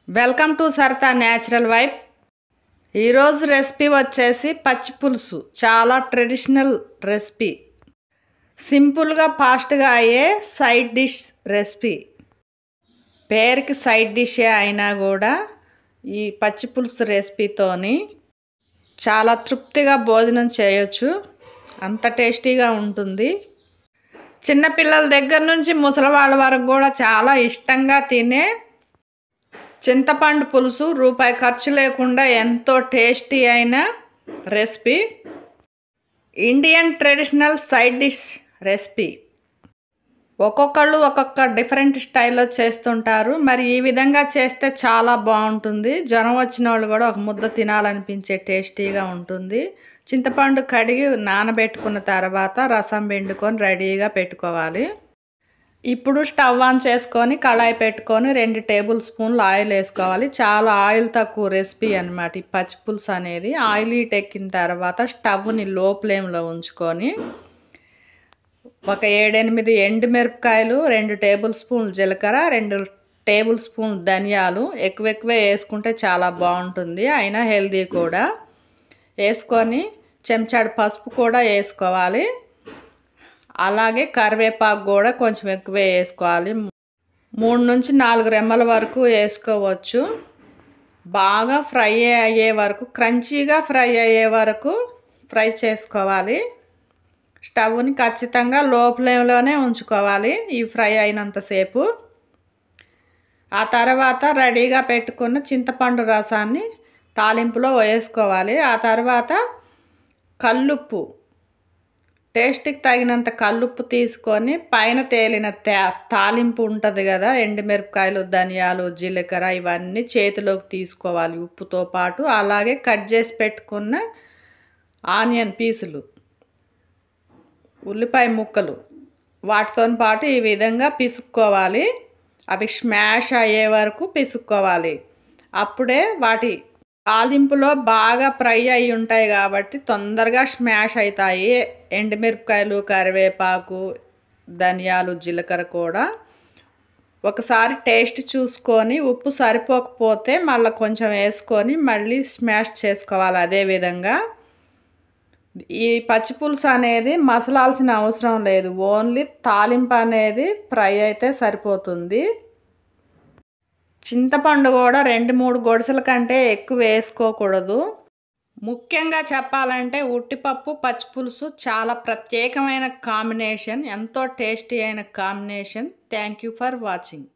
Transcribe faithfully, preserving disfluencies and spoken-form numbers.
Welcome to Saritha natural vibe. ఈరోజు recipe వచ్చేసి పచ్చి పులుసు. చాలా ట్రెడిషనల్ రెసిపీ, సింపుల్గా ఫాస్ట్గా అయ్యే సైడ్ డిష్ రెసిపీ. పేరుకి సైడ్ డిషే అయినా కూడా ఈ పచ్చి పులుసు రెసిపీతోని చాలా తృప్తిగా భోజనం చేయొచ్చు. అంత టేస్టీగా ఉంటుంది. చిన్నపిల్లల దగ్గర నుంచి ముసలివాళ్ళ వరకు కూడా చాలా ఇష్టంగా తినే చింతపండు పులుసు. రూపాయి ఖర్చు లేకుండా ఎంతో టేస్టీ అయిన recipe. Indian traditional side dish recipe. ఒక్కొక్కళ్ళు ఒక్కొక్క డిఫరెంట్ స్టైల్లో చేస్తుంటారు. మరి ఈ విధంగా చేస్తే చాలా బాగుంటుంది. జ్వరం వచ్చిన వాళ్ళు కూడా ఒక ముద్ద తినాలనిపించే టేస్టీగా ఉంటుంది. చింతపండు కడిగి నానబెట్టుకున్న తర్వాత రసం పిండుకొని రెడీగా పెట్టుకోవాలి. ఇప్పుడు స్టవ్ ఆన్ చేసుకొని కళాయి పెట్టుకొని రెండు టేబుల్ స్పూన్లు ఆయిల్ వేసుకోవాలి. చాలా ఆయిల్ తక్కువ రెసిపీ అన్నమాట ఈ పచ్చి పులుసు అనేది. ఆయిల్ హీట్ ఎక్కిన తర్వాత స్టవ్ని లో ఫ్లేమ్లో ఉంచుకొని ఒక ఏడెనిమిది ఎండుమిరపకాయలు, రెండు టేబుల్ స్పూన్లు జీలకర్ర, రెండు టేబుల్ స్పూన్ ధనియాలు, ఎక్కువ ఎక్కువ వేసుకుంటే చాలా బాగుంటుంది, అయినా హెల్దీ కూడా. వేసుకొని చెంచాడు పసుపు కూడా వేసుకోవాలి. అలాగే కరివేపాకు కూడా కొంచెం ఎక్కువ వేసుకోవాలి. మూడు నుంచి నాలుగు రెమ్మల వరకు వేసుకోవచ్చు. బాగా ఫ్రై అయ్యే వరకు, క్రంచీగా ఫ్రై అయ్యే వరకు ఫ్రై చేసుకోవాలి. స్టవ్ని ఖచ్చితంగా లో ఫ్లేమ్లోనే ఉంచుకోవాలి ఈ ఫ్రై అయినంతసేపు. ఆ తర్వాత రెడీగా పెట్టుకున్న చింతపండు రసాన్ని తాలింపులో వేసుకోవాలి. ఆ తర్వాత కల్లుప్పు, టేస్ట్కి తగినంత కల్లుప్పు తీసుకొని పైన తేలిన తా తాలింపు ఉంటుంది కదా, ఎండుమిరపకాయలు, ధనియాలు, జీలకర్ర ఇవన్నీ చేతిలోకి తీసుకోవాలి ఉప్పుతో పాటు. అలాగే కట్ చేసి పెట్టుకున్న ఆనియన్ పీసులు, ఉల్లిపాయ ముక్కలు వాటితో పాటు ఈ విధంగా పిసుక్కోవాలి. అవి స్మాష్ అయ్యే వరకు పిసుక్కోవాలి. అప్పుడే వాటి తాలింపులో బాగా ఫ్రై అయి ఉంటాయి కాబట్టి తొందరగా స్మాష్ అవుతాయి. ఎండుమిరపకాయలు, కరివేపాకు, ధనియాలు, జీలకర్ర కూడా. ఒకసారి టేస్ట్ చూసుకొని ఉప్పు సరిపోకపోతే మళ్ళీ కొంచెం వేసుకొని మళ్ళీ స్మాష్ చేసుకోవాలి. అదేవిధంగా ఈ పచ్చి పులుసు అనేది మసలాల్సిన అవసరం లేదు. ఓన్లీ తాలింపు అనేది ఫ్రై అయితే సరిపోతుంది. చింతపండు కూడా రెండు మూడు గొడుసుల కంటే ఎక్కువ వేసుకోకూడదు. ముఖ్యంగా చెప్పాలంటే ఉట్టిపప్పు పచ్చి పులుసు చాలా ప్రత్యేకమైన కాంబినేషన్, ఎంతో టేస్టీ అయిన combination. Thank you for watching.